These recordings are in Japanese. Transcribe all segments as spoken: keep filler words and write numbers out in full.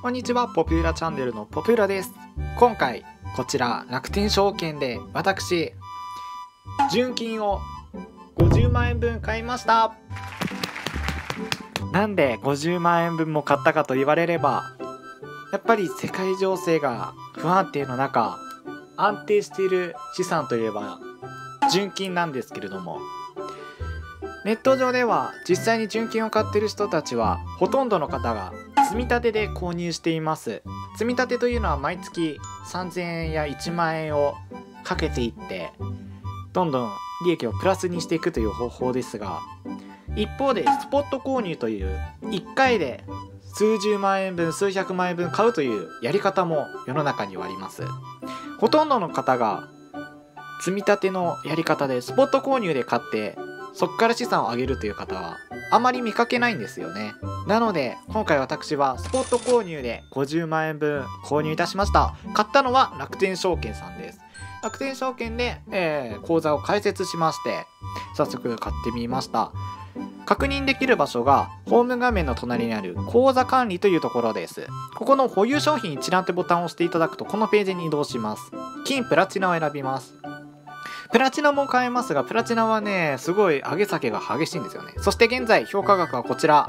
こんにちは、ポピュラチャンネルのポピュラです。今回こちら楽天証券で私純金をごじゅうまんえんぶん買いました。なんでごじゅうまんえんぶんも買ったかと言われれば、やっぱり世界情勢が不安定の中安定している資産といえば純金なんですけれども、ネット上では実際に純金を買っている人たちはほとんどの方が積み立てで購入しています。積み立てというのは毎月さんぜんえんやいちまんえんをかけていってどんどん利益をプラスにしていくという方法ですが、一方でスポット購入といういっかいで数十万円分数百万円分買うというやり方も世の中にはあります。ほとんどの方が積み立てのやり方でスポット購入で買ってそこから資産を上げるという方はあまり見かけないんですよね。なので今回私はスポット購入でごじゅうまんえんぶん購入いたしました。買ったのは楽天証券さんです。楽天証券で、えー、口座を開設しまして早速買ってみました。確認できる場所がホーム画面の隣にある口座管理というところです。ここの保有商品一覧ってボタンを押していただくとこのページに移動します。金プラチナを選びます。プラチナも買えますが、プラチナはねすごい上げ下げが激しいんですよね。そして現在評価額はこちら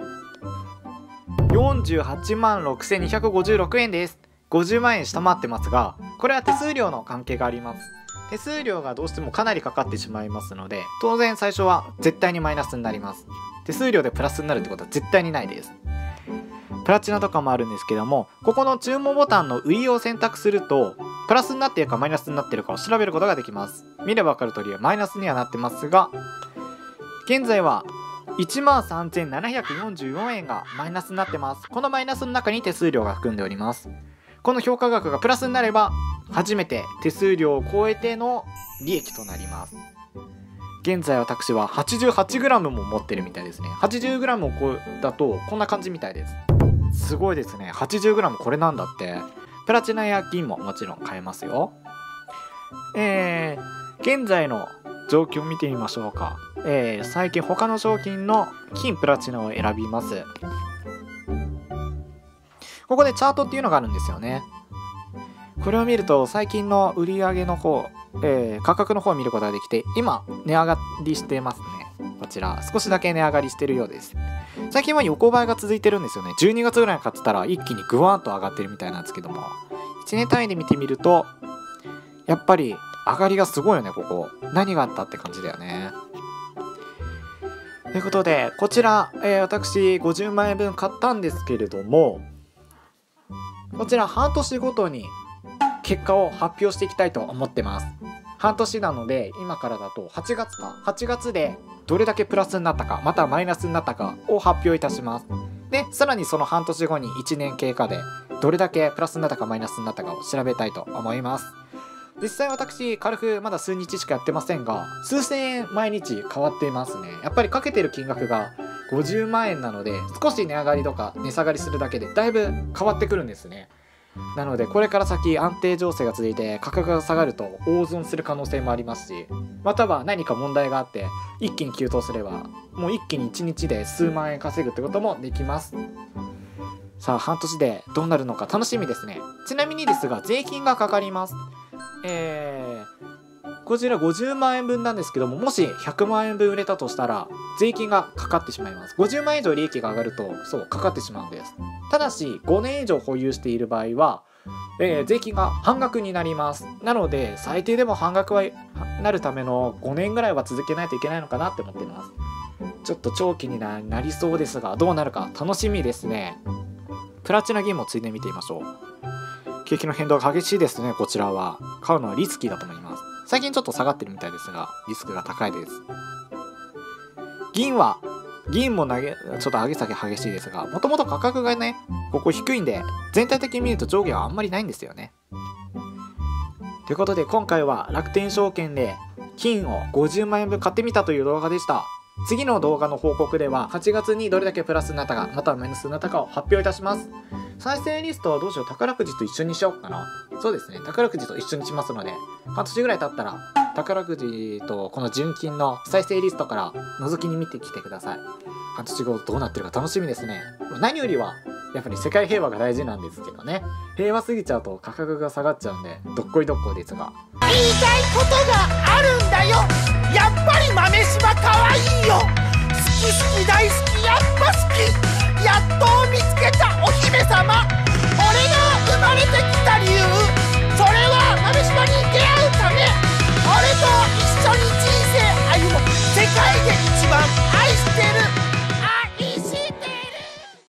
よんじゅうはちまんろくせんにひゃくごじゅうろくえんです。ごじゅうまんえん下回ってますが、これは手数料の関係があります。手数料がどうしてもかなりかかってしまいますので、当然最初は絶対にマイナスになります。手数料でプラスになるってことは絶対にないです。プラチナとかもあるんですけども、ここの注文ボタンの上を選択するとプラスになっているかマイナスになっているかを調べることができます。見れば分かる通りマイナスにはなってますが、現在はいちまんさんぜんななひゃくよんじゅうよんえんがマイナスになってます。このマイナスの中に手数料が含んでおります。この評価額がプラスになれば初めて手数料を超えての利益となります。現在私は はちじゅうはちグラム も持ってるみたいですね。 はちじゅうグラム を超えだとこんな感じみたいです。すごいですね。 はちじゅうグラム これなんだって。プラチナや銀ももちろん買えますよ。えー、現在の状況を見てみましょうか。えー、最近他の商品の金プラチナを選びます。ここでチャートっていうのがあるんですよね。これを見ると最近の売り上げの方、えー、価格の方を見ることができて、今値上がりしてますね。こちら少しだけ値上がりしてるようです。最近は横ばいが続いてるんですよね。じゅうにがつぐらいに買ってたら一気にグワーンと上がってるみたいなんですけども、いちねん単位で見てみるとやっぱり上がりがすごいよね。ここ何があったって感じだよね。ということでこちら、えー、私ごじゅうまんえんぶん買ったんですけれども、こちら半年ごとに結果を発表していきたいと思ってます。半年なので今からだとはちがつかはちがつでどれだけプラスになったかまたはマイナスになったかを発表いたします。でさらにその半年後にいちねん経過でどれだけプラスになったかマイナスになったかを調べたいと思います。実際私軽くまだ数日しかやってませんが、数千円毎日変わっていますね。やっぱりかけてる金額がごじゅうまんえんなので、少し値上がりとか値下がりするだけでだいぶ変わってくるんですね。なのでこれから先安定情勢が続いて価格が下がると大損する可能性もありますし、または何か問題があって一気に急騰すればもう一気にいちにちで数万円稼ぐってこともできます。さあ半年でどうなるのか楽しみですね。ちなみにですが税金がかかります。えー、こちらごじゅうまんえんぶんなんですけども、もしひゃくまんえんぶん売れたとしたら税金がかかってしまいます。ごじゅうまんえん以上利益が上がるとそうかかってしまうんです。ただしごねん以上保有している場合は、えー、税金が半額になります。なので最低でも半額はなるためのごねんぐらいは続けないといけないのかなって思っています。ちょっと長期に な, なりそうですがどうなるか楽しみですね。プラチナ銀もついで見てみましょう。景気の変動が激しいですね。こちらは買うのはリスキーだと思います。最近ちょっと下がってるみたいですがリスクが高いです。銀は銀も投げちょっと上げ下げ激しいですが、もともと価格がねここ低いんで全体的に見ると上下はあんまりないんですよね。ということで今回は楽天証券で金をごじゅうまんえんぶん買ってみたという動画でした。次の動画の報告でははちがつにどれだけプラスになったかまたはマイナスになったかを発表いたします。再生リストはどうしよう、宝くじと一緒にしようかな。そうですね、宝くじと一緒にしますので半年ぐらい経ったら宝くじとこの純金の再生リストから覗きに見てきてください。半年後どうなってるか楽しみですね。何よりはやっぱり世界平和が大事なんですけどね、平和すぎちゃうと価格が下がっちゃうんでどっこいどっこいですが、 言いたいことがあるんだよ。やっぱり豆柴かわいいよ。好き好き大好き、やっぱ好き。やっと見つけたお姫様。俺が生まれてきた理由